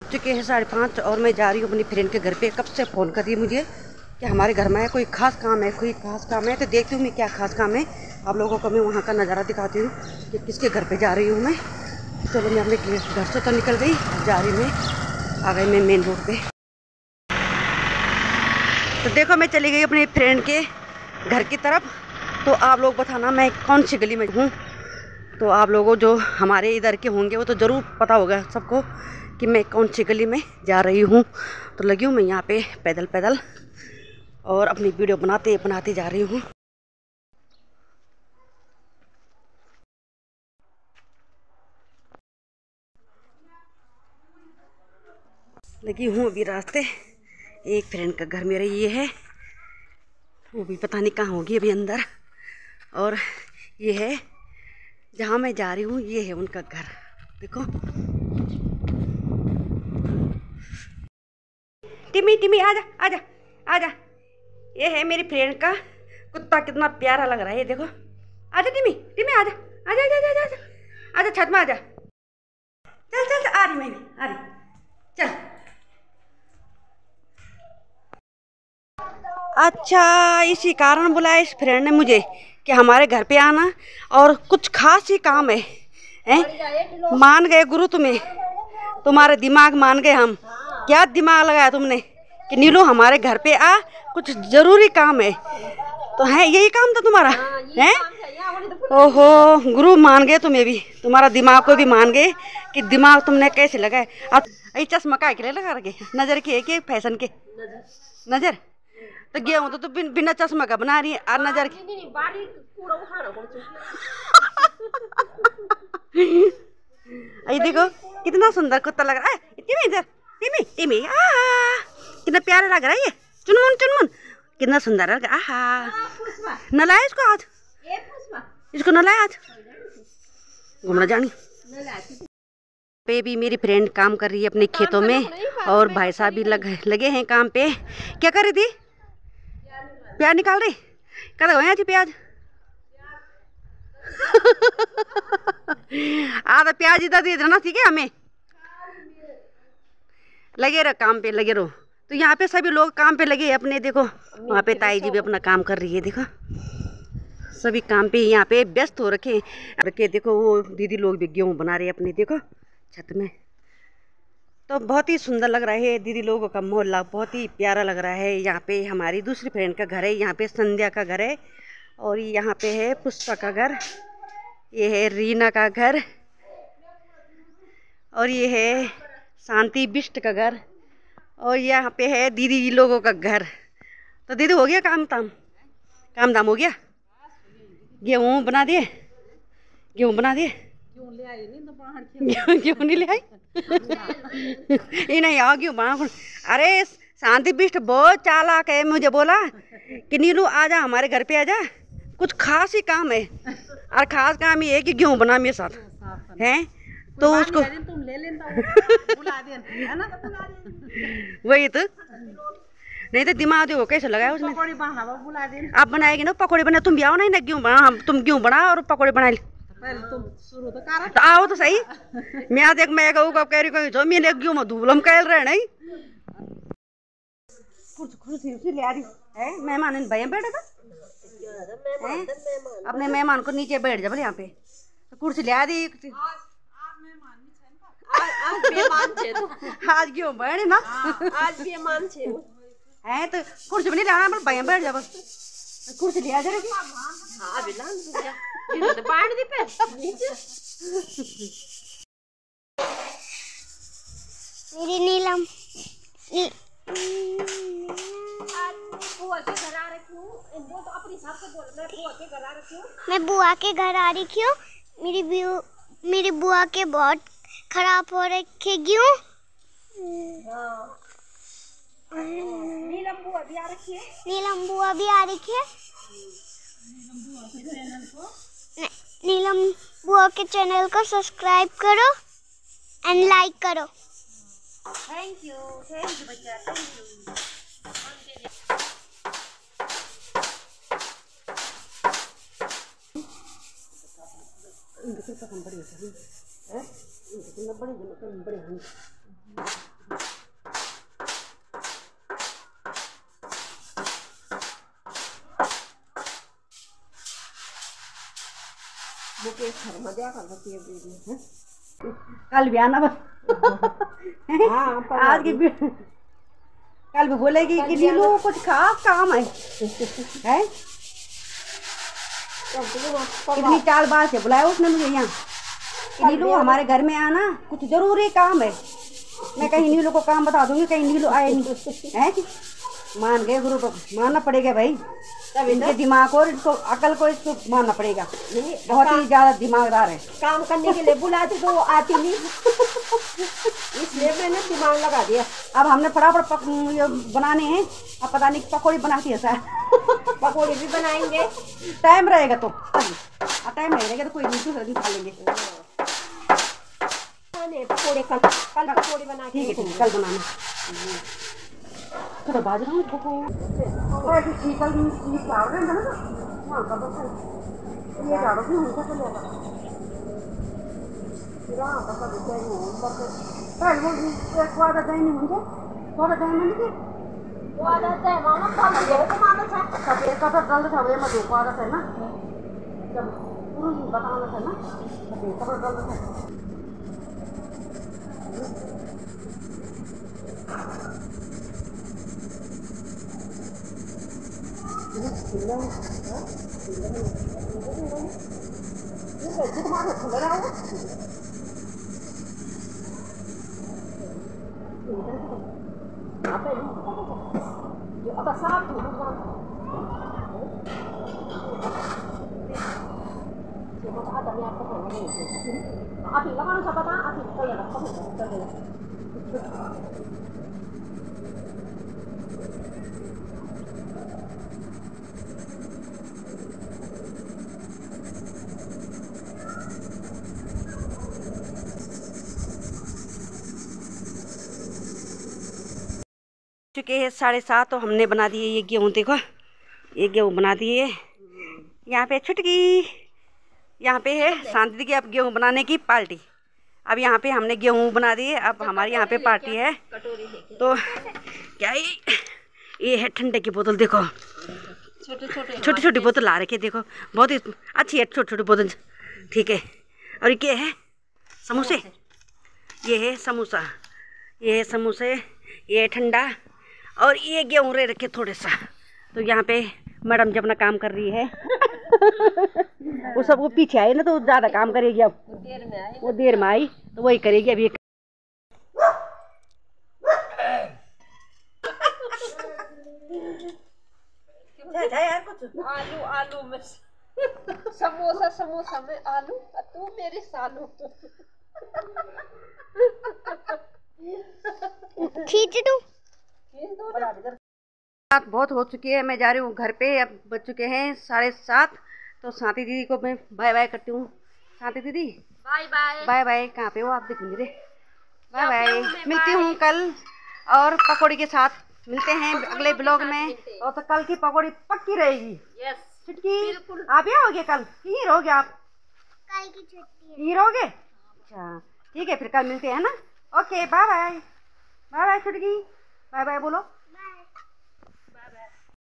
चुके हैं 5:30 और मैं जा रही हूँ अपनी फ्रेंड के घर पे। कब से फ़ोन कर रही है मुझे कि हमारे घर में है कोई खास काम है, कोई खास काम है। तो देखती हूँ मैं क्या खास काम है। आप लोगों को मैं वहाँ का नज़ारा दिखाती हूँ कि किसके घर पे जा रही हूँ मैं। चलो मैं अपने घर से तो निकल गई, जा रही मैं, आ गई मैं मेन रोड पे। तो देखो मैं चली गई अपनी फ्रेंड के घर की तरफ। तो आप लोग बताना मैं कौन सी गली में हूँ। तो आप लोगों जो हमारे इधर के होंगे वो तो ज़रूर पता होगा सबको कि मैं कौन सी गली में जा रही हूँ। तो लगी हूँ मैं यहाँ पे पैदल पैदल और अपनी वीडियो बनाते बनाते जा रही हूँ। लगी हूँ अभी रास्ते। एक फ्रेंड का घर मेरा ये है, वो भी पता नहीं कहाँ होगी अभी अंदर। और ये है जहाँ मैं जा रही हूँ, ये है उनका घर। देखो टिमी टिमी आजा आजा आजा। ये है मेरी फ्रेंड का कुत्ता, कितना प्यारा लग रहा है ये देखो। आजा टिमी टिमी आजा आजा आजा आजा आजा आजा छत में आजा। चल चल आ रही मैं भी आ रही। चल अच्छा, इसी कारण बुलाया इस फ्रेंड ने मुझे कि हमारे घर पे आना और कुछ खास ही काम है। हैं? मान गए गुरु तुम्हें, तुम्हारे दिमाग मान गए हम। क्या दिमाग लगाया तुमने कि नीलू हमारे घर पे आ, कुछ जरूरी काम है। तो है यही काम था तुम्हारा है? ओहो गुरु मान गए तुम्हें भी, तुम्हारा दिमाग को भी मान गए कि दिमाग तुमने कैसे लगाए। अब ये चश्मा का के लिए लगा रखे, नजर के है कि फैशन के नजर। तो गेहूँ तो बिना चश्मा का बना रही है और नजर की। ये देखो कितना सुंदर कुत्ता लग रहा है। टिमी इधर टिमी टिमी कितना प्यारा लग रहा है ये। चुनमुन चुनमुन कितना सुंदर लग रहा है। न लाया इसको आज, इसको न लाया आज घूमना जानी पे। भी मेरी फ्रेंड काम कर रही है अपने खेतों में और भाई साहब भी लगे हैं काम पे। क्या कर रही थी? प्याज निकाल रही। कल गए आज प्याज आधा प्याज इधर दे देना ठीक है हमें। लगे रहो काम पे लगे रहो। तो यहाँ पे सभी लोग काम पे लगे अपने। देखो वहाँ पे ताई जी भी अपना काम कर रही है। देखो सभी काम पे यहाँ पे व्यस्त हो रखे। देखो वो दीदी लोग भी गेहूँ बना रहे हैं अपने, देखो छत में। तो बहुत ही सुंदर लग रहा है दीदी लोगों का मोहल्ला, बहुत ही प्यारा लग रहा है। यहाँ पे हमारी दूसरी फ्रेंड का घर है, यहाँ पे संध्या का घर है और यहाँ पे है पुष्पा का घर, ये है रीना का घर और ये है शांति बिष्ट का घर और यहाँ पे है दीदी लोगों का घर। तो दीदी हो गया काम धाम हो गया। गेहूँ बना दिए, गेहूँ बना दिए। क्यों नहीं ले आई? ये नहीं आओ क्यों बना। अरे शांति बिष्ट बहुत चालाक है, मुझे बोला कि नीलू आजा हमारे घर पे आजा, कुछ खास ही काम है। और खास काम ये है कि गेहूँ बना मेरे साथ हैं। तो उसको तुम ले बुला दे है ना, वही तो नहीं तो दिमाग देखो कैसे लगाया उसने। आप बनाएगी ना पकौड़े बना, तुम भी आओ ना गेहूँ बना, हम तुम गेहूँ बना और पकौड़े बना ले। तो आओ तो सही। मैं आज एक मैं कहूँ कब कह रही कहीं जो मैंने गेहूँ में धूलम कहल रहे नहीं। कुर्सी ले आ रही है मेहमान भैया बैठा था है? अपने मेहमान को नीचे बैठ जा बोले यहाँ पे। तो कुर्सी ले आ दी आज क्यों बैठे ना आज भी मान छे है। तो कुर्सी भी नहीं लाना मतलब भैया बैठ जा बस। कुर्सी ले आ जा रही। हां अभी लान ये तो बांट दी पे नीचे। मेरी नीलम बुआ के घर आ रखी हूँ, वो तो अपने हिसाब से बोल। मैं बुआ के घर आ रखी हूँ, मैं बुआ के घर आ रही हूँ। मेरी बुआ के बहुत खराब हो रखे क्यों। नीलम बुआ भी आ रखी है। नीलम बुआ भी आ रही है। नीलम बुआ के चैनल को सब्सक्राइब करो एंड लाइक करो। थैंक यू बच्चा, थैंक यू। बड़ी के घर में जा कर रखी है वीडियो। कल भी आना बस। हाँ आज की कल भी बोलेगी कि नीलू कुछ खास काम है, हैं? कितनी चाल बात से बुलाया उसने मुझे यहाँ कि नीलू हमारे घर में आना, कुछ जरूरी काम है। मैं कहीं नीलू को काम बता दूंगी, कहीं नीलू आए नहीं है। मान गए गुरु को मानना पड़ेगा भाई, तब इनके दिमाग और इसको अकल को इसको मानना पड़ेगा। बहुत ही ज्यादा दिमागदार है। काम करने के लिए बुलाती तो वो आती नहीं, इसलिए मैंने दिमाग लगा दिया। अब हमने फटाफट ये बनाने हैं। अब पता नहीं पकौड़ी बनाती है सर। पकौड़ी भी बनाएंगे, टाइम रहेगा तो टाइम रहेगा तो कोई दूसरे दिन खा लेंगे। पकौड़े कल पकौड़ी बना के ठीक है कल बनाना। तो बाजरा में ठोको और कल चावल है ना वहाँ का बस ये झाड़ो भी उनका चलेगा। हाँ तो कभी चाहिए बस कल वो एक वादा चाहिए मुझे थोड़ा टाइम में नहीं वो आदत है मामा कल ये तो मामा था सफेद का तो जल्द था वे मधु को आदत है ना, जब बताना था ना सफेद का तो जल्द था। चुके हैं 7:30 तो हमने बना दिए ये गेहूँ। देखो ये गेहूँ बना दिए। यहाँ पे छुटकी, यहाँ पे है शांति दी की अब गेहूँ बनाने की पार्टी। अब यहाँ पे हमने गेहूँ बना दिए, अब हमारी यहाँ पे पार्टी है। तो क्या ये है ठंडे की बोतल। देखो छोटी छोटी बोतल ला रखी है, देखो बहुत ही अच्छी है छोटी छोटी बोतल। ठीक है और ये है समोसे, ये है समोसा, ये है समोसे, ये है ठंडा और ये गेहूँ रे रखे थोड़े सा। तो यहाँ पे मैडम जब अपना काम कर रही है वो सबको पीछे आई ना तो ज़्यादा काम करेगी। अब वो देर में आई तो वही करेगी अभी। यार कुछ आलू आलू में समोसा समोसा में आलू, तू मेरी सालू। खींच दूं? रात बहुत हो चुकी है, मैं जा रही हूँ घर पे। अब बज चुके हैं 7:30। तो शांति दीदी को मैं बाय बाय करती हूँ। शांति दीदी बाय बाय। Bye bye. कहाँ पे हो आप? दिख नहीं रहे। बाय बाय, मिलती हूँ कल और पकौड़ी के साथ मिलते हैं अगले ब्लॉग में। और तो कल की पकौड़ी पक्की रहेगी। यस छुटकी आप यहाँ रहोगे कल कि यहीं रहोगे आप? कल की छुट्टी है। यहीं रहोगे? अच्छा ठीक है फिर कल मिलते हैं ना। Okay bye bye. Bye bye छुटकी, बाय बाय बोलो।